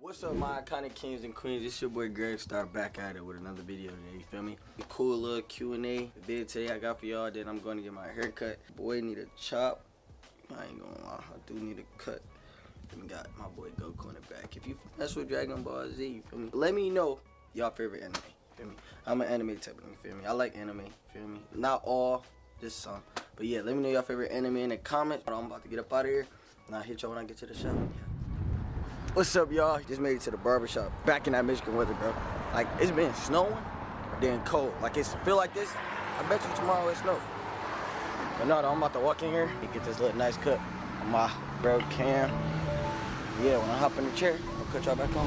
What's up, my iconic kings and queens? It's your boy Greg Star back at it with another video today, you feel me? A cool little Q&A video today I got for y'all. Then I'm going to get my hair cut. Boy need a chop. I ain't gonna lie, I do need a cut. Then got my boy Goku in the back. If you mess with Dragon Ball Z, you feel me? Let me know y'all favorite anime, you feel me? I'm an anime type of, you feel me? I like anime, you feel me? Not all, just some. But yeah, let me know y'all favorite anime in the comments. I'm about to get up out of here, and I'll hit y'all when I get to the shop. Yeah. What's up, y'all? Just made it to the barbershop. Back in that Michigan weather, bro. Like, it's been snowing, then cold. Like, it's feel like this. I bet you tomorrow it snow. But no, I'm about to walk in here and get this little nice cut on my bro Cam. Yeah, when I hop in the chair, I'll cut y'all back on.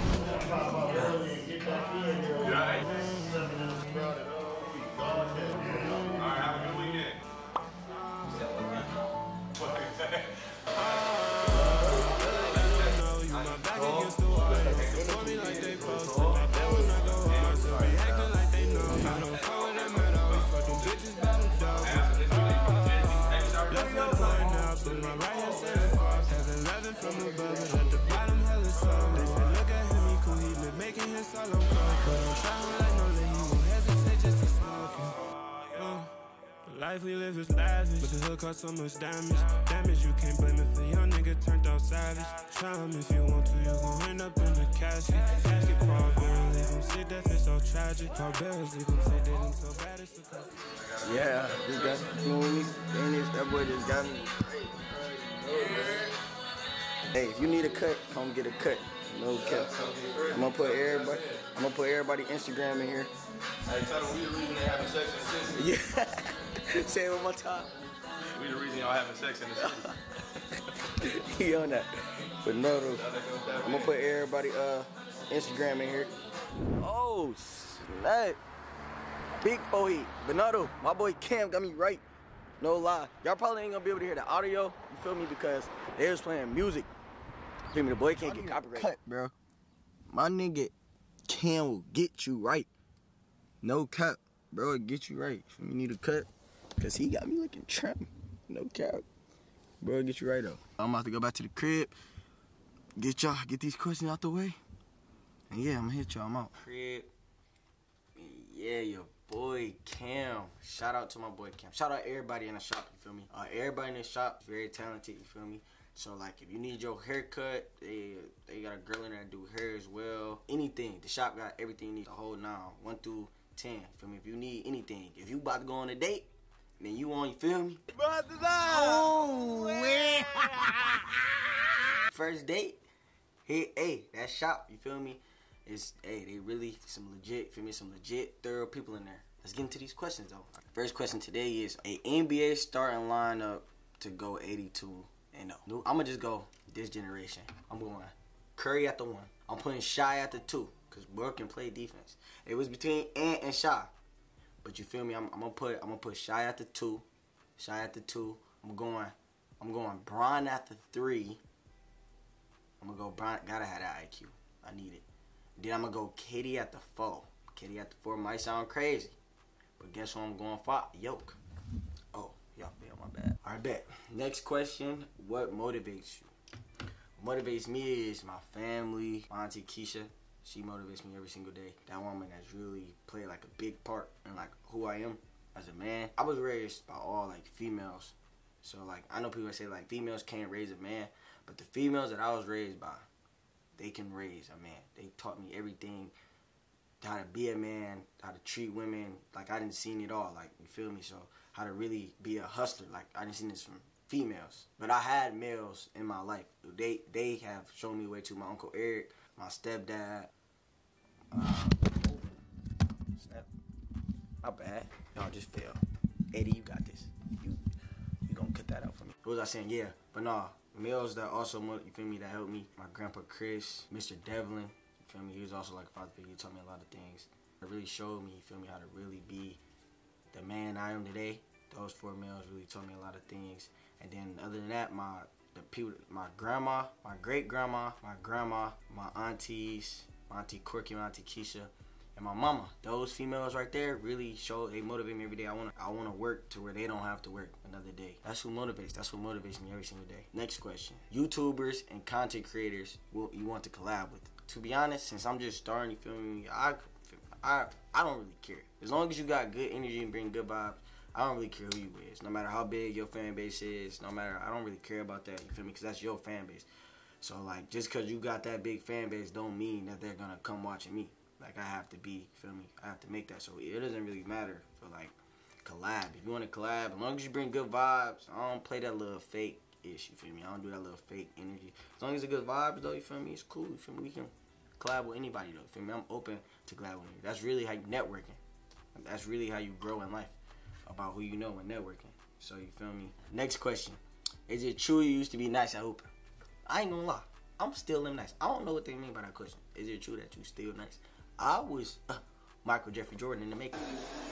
Life we live is lavish, but the hood caused so much damage. Damage you can't blame it for your nigga turned out savage. Try him if you want to, you gon' end up in the casket. Casket Paul Bear, leave him sick, that feel so tragic. Paul Bear, leave him sick, that ain't so bad, it's so Yeah, just got you with me. That boy just got me. Hey, if you need a cut, come get a cut. No cap. I'm gonna put everybody Instagram in here. Hey, tell them we the reason they having sex in the city. Yeah. Say it one more time. We the reason y'all having sex in the city. He on that. But no, I'm gonna put everybody Instagram in here. Oh snap. Big boy. Bernardo, my boy Cam got me right. No lie. Y'all probably ain't gonna be able to hear the audio, you feel me, because they was playing music. You feel me, the boy can't get copyrighted. Cut, bro. My nigga Cam will get you right. No cap, bro, get you right. You need a cut, cause he got me looking trim. No cap. Bro, get you right though. I'm about to go back to the crib. Get these questions out the way. And yeah, I'm gonna hit y'all. I'm out. Crib. Yeah, your boy Cam. Shout out to my boy Cam. Shout out everybody in the shop, you feel me? Everybody in the shop is very talented, you feel me? So like if you need your haircut, they got a girl in there that do hair as well. Anything. The shop got everything you need. The whole 1 through 10. Feel me? If you need anything. If you about to go on a date, then you on, you feel me? Oh, man. First date, hey, that shop, you feel me? They really some legit, feel me? Some legit, thorough people in there. Let's get into these questions though. First question today is a NBA starting lineup to go 82-0. I'ma just go this generation. I'm going Curry at the 1. I'm putting Shy at the 2. Cause Burke can play defense. It was between Ant and Shy, but you feel me? I'm gonna put Shy at the 2. Shy at the 2. I'm going Bron at the 3. I'm gonna go Bron. Gotta have that IQ. I need it. Then I'm gonna go KD at the 4. KD at the 4 might sound crazy, but guess who I'm going for? Yoke. Oh, y'all feel my bad. All right, bet. Next question: what motivates you? What motivates me is my family. My auntie Keisha. She motivates me every single day. That woman has really played like a big part in like who I am as a man. I was raised by all like females. So like I know people say like females can't raise a man, but the females that I was raised by, they can raise a man. They taught me everything, how to be a man, how to treat women. Like I didn't see it all, like you feel me? So how to really be a hustler. Like I didn't see this from females. But I had males in my life. They have shown me the way to. My Uncle Eric, my stepdad. Snap. Not bad. Y'all just fail. Eddie, you got this. You gonna cut that out for me. What was I saying? Yeah. But nah, males that also, you feel me, that helped me. My grandpa Chris, Mr. Devlin, you feel me? He was also like a father figure. He taught me a lot of things. It really showed me, you feel me, how to really be the man I am today. Those 4 males really taught me a lot of things. And then other than that, my grandma, my great grandma, my grandma, my aunties, my auntie Corky, my auntie Keisha, and my mama. Those females right there really show, they motivate me every day. I wanna work to where they don't have to work another day. That's what motivates me every single day. Next question. YouTubers and content creators you want to collab with. to be honest, since I'm just starting, you feel me? I don't really care. As long as you got good energy and bring good vibes, I don't really care who you is. No matter how big your fan base is, I don't really care about that, you feel me? Because that's your fan base. So, like, just because you got that big fan base don't mean that they're going to come watching me. Like, I have to be, you feel me? I have to make that. So, it doesn't really matter for, like, collab. If you want to collab, as long as you bring good vibes, I don't play that little fake ish, you feel me? I don't do that little fake energy. As long as it's good vibes, though, you feel me? It's cool, you feel me? We can collab with anybody, though, you feel me? I'm open to collab with you. That's really how you networking. That's really how you grow in life. About who you know and networking. So, you feel me? Next question. Is it true you used to be nice at hooping? I ain't gonna lie. I'm still nice. I don't know what they mean by that question. Is it true that you still nice? I was Michael Jeffrey Jordan in the making.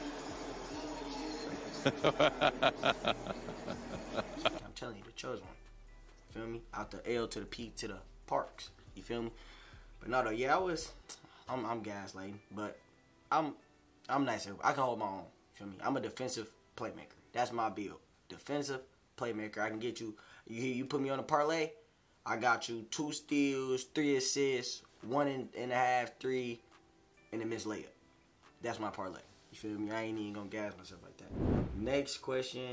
I'm telling you, the chosen one. Feel me? Out the L to the P to the Parks. You feel me? But no, though, yeah, I'm gaslighting, but I'm nice. I can hold my own. Feel me? I'm a defensive playmaker. That's my build. Defensive playmaker. I can get you. You put me on a parlay, I got you 2 steals, 3 assists, 1.5, 3, and a missed layup. That's my parlay. You feel me? I ain't even gonna gas myself like that. Next question.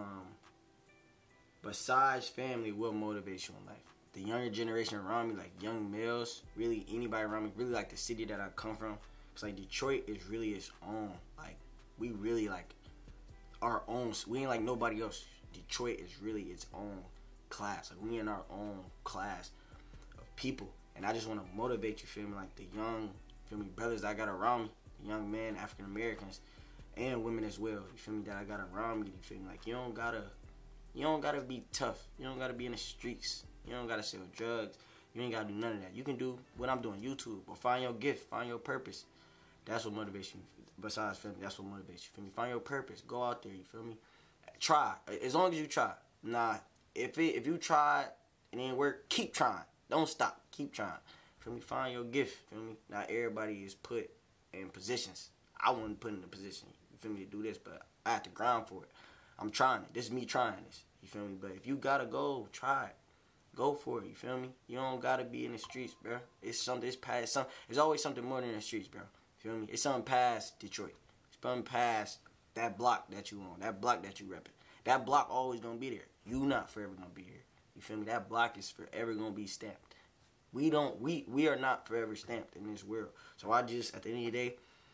Besides family, what motivates you in life? The younger generation around me, like young males, really anybody around me, really like the city that I come from. It's like Detroit is really its own. Like, we really like our own. We ain't like nobody else. Detroit is really its own class. Like, we in our own class of people. And I just want to motivate you, feel me? Like the young, feel me, brothers that I got around me, the young men, African Americans, and women as well. You feel me? That I got around me. You feel me? Like, you don't gotta be tough. You don't gotta be in the streets. You don't gotta sell drugs. You ain't gotta do none of that. You can do what I'm doing, YouTube, or find your gift, find your purpose. That's what motivates you. Besides family, that's what motivates you. Feel me? Find your purpose. Go out there. You feel me? Try. As long as you try. Nah, if you try and it ain't work, keep trying. Don't stop. Keep trying. Feel me? Find your gift. Feel me? Not everybody is put in positions. I wasn't put in a position. You feel me? To do this, but I have to grind for it. I'm trying it. This is me trying this. You feel me? But if you gotta go, try it. Go for it. You feel me? You don't gotta be in the streets, bro. It's something. It's past something. There's always something more than the streets, bro. Feel me? It's something past Detroit. It's something past that block that you on. That block that you repping. That block always gonna be there. You not forever gonna be here. You feel me? That block is forever gonna be stamped. We are not forever stamped in this world. So I just, at the end of the day,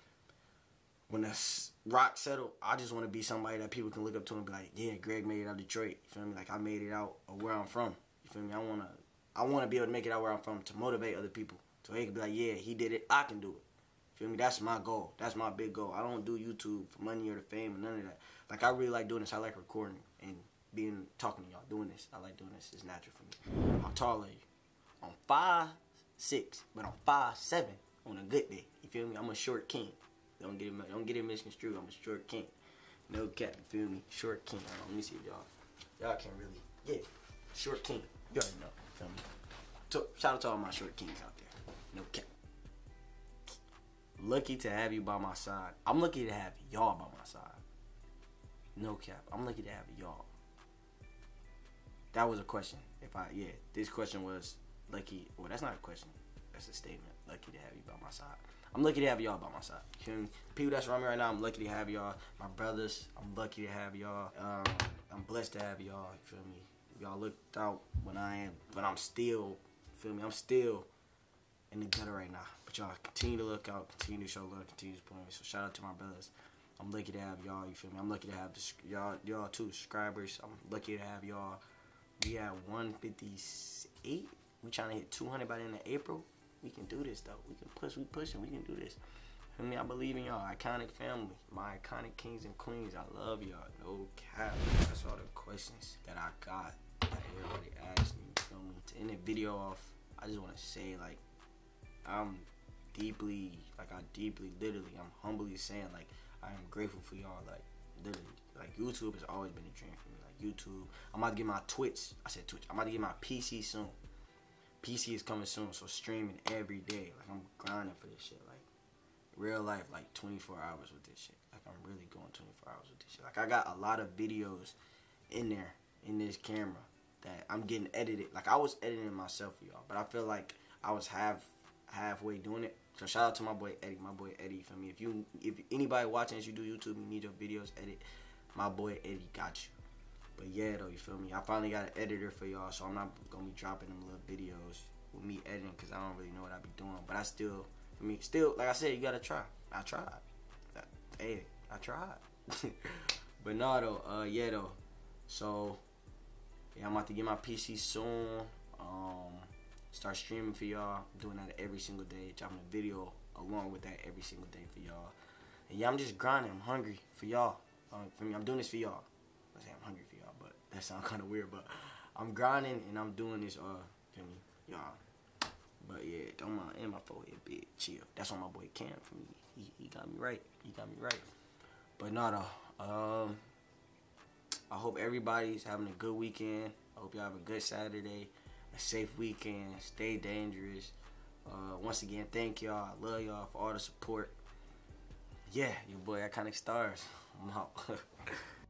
when the rock settle, I just want to be somebody that people can look up to and be like, yeah, Greg made it out of Detroit. You feel me? Like, I made it out of where I'm from. You feel me? I wanna be able to make it out where I'm from to motivate other people. So they can be like, yeah, he did it. I can do it. Feel me? That's my goal. That's my big goal. I don't do YouTube for money or the fame or none of that. Like, I really like doing this. I like recording and talking to y'all, doing this. I like doing this. It's natural for me. How tall are you? I'm 5'6", but I'm 5'7" on a good day. You feel me? I'm a short king. Don't get it misconstrued. I'm a short king. No cap. You feel me? Short king. Hold on, let me see if y'all can really. Yeah, short king. You already know. Feel me? Shout out to all my short kings out there. No cap. Lucky to have you by my side. I'm lucky to have y'all by my side. No cap. I'm lucky to have y'all. That was a question. This question was lucky. Well, that's not a question. That's a statement. Lucky to have you by my side. I'm lucky to have y'all by my side. You feel me? The people that's around me right now, I'm lucky to have y'all. My brothers, I'm lucky to have y'all. I'm blessed to have y'all. You feel me? Y'all looked out when I'm still, feel me? I'm still in the gutter right now. But y'all continue to look out, continue to show love, continue to support me. So shout out to my brothers. I'm lucky to have y'all, you feel me? I'm lucky to have y'all too, subscribers. I'm lucky to have y'all. We have 158. We trying to hit 200 by the end of April. We can do this though. We pushing. We can do this. I mean, I believe in y'all. Iconic family. My iconic kings and queens. I love y'all. No cap. That's all the questions that I got that everybody asked me. You feel me? To end the video off, I just want to say, like, I'm literally, I'm humbly saying, like, I am grateful for y'all. Like, literally. Like, YouTube has always been a dream for me. Like, YouTube. I'm about to get my Twitch. I said Twitch. I'm about to get my PC soon. PC is coming soon, so streaming every day. Like, I'm grinding for this shit. Like, real life, like 24 hours with this shit. Like, I'm really going 24 hours with this shit. Like, I got a lot of videos in there, in this camera, that I'm getting edited. Like, I was editing myself for y'all, but I feel like I was halfway doing it. So shout out to my boy Eddie. My boy Eddie, you feel me? If anybody watching this, you do YouTube, you need your videos edit, my boy Eddie got you. But yeah, though, you feel me? I finally got an editor for y'all, so I'm not gonna be dropping them little videos with me editing because I don't really know what I be doing. But I still, like I said, you gotta try. I tried. Hey, I tried. But no, though, yeah, though. So, yeah, I'm about to get my PC soon. Start streaming for y'all. I'm doing that every single day. Dropping a video along with that every single day for y'all. And yeah, I'm just grinding. I'm hungry for y'all. For me, I'm doing this for y'all. I say I'm hungry for y'all, but that sounds kind of weird. But I'm grinding and I'm doing this, for me, y'all. But yeah, don't mind in my forehead, bitch. Chill. That's on my boy Cam for me. He got me right. He got me right. But no, though. I hope everybody's having a good weekend. I hope y'all have a good Saturday, a safe weekend. Stay dangerous. Once again, thank y'all. I love y'all for all the support. Yeah, your boy Iconic Stars. I'm out.